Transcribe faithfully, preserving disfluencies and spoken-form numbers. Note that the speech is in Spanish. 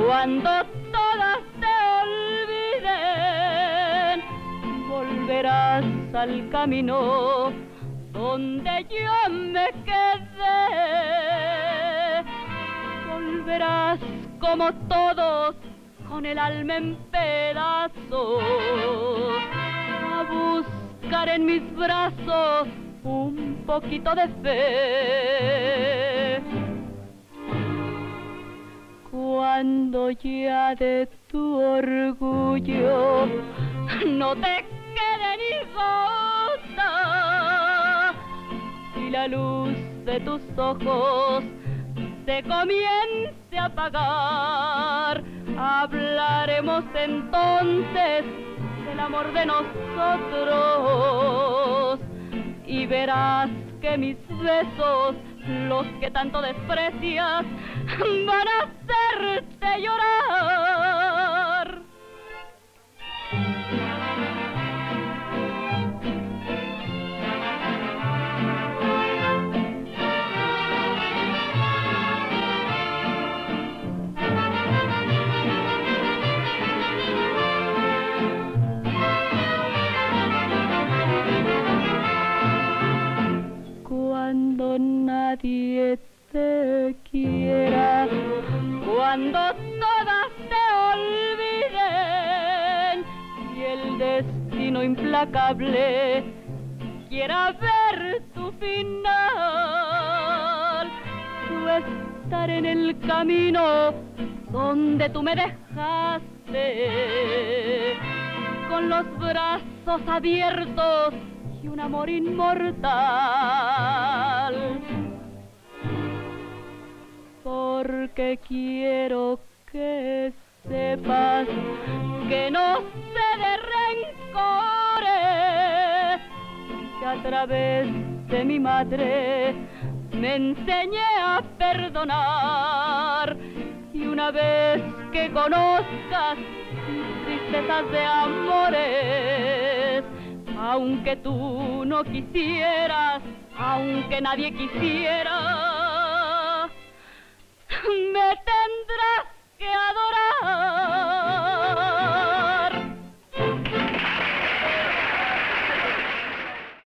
Cuando todas te olviden, volverás al camino donde yo me quedé. Volverás como todos, con el alma en pedazos, a buscar en mis brazos un poquito de fe. Cuando ya de tu orgullo no te quede ni gota y la luz de tus ojos se comience a apagar, hablaremos entonces del amor de nosotros y verás que mis besos, los que tanto desprecias, van a hacerte llorar. Cuando nadie te quiera, cuando todas te olviden y el destino implacable quiera ver tu final, tú estar en el camino donde tú me dejaste, con los brazos abiertos y un amor inmortal. Porque quiero que sepas que no sé de rencores, que a través de mi madre me enseñé a perdonar, y una vez que conozcas mis tristezas de amores, aunque tú no quisieras, aunque nadie quisiera, me tendrás que adorar.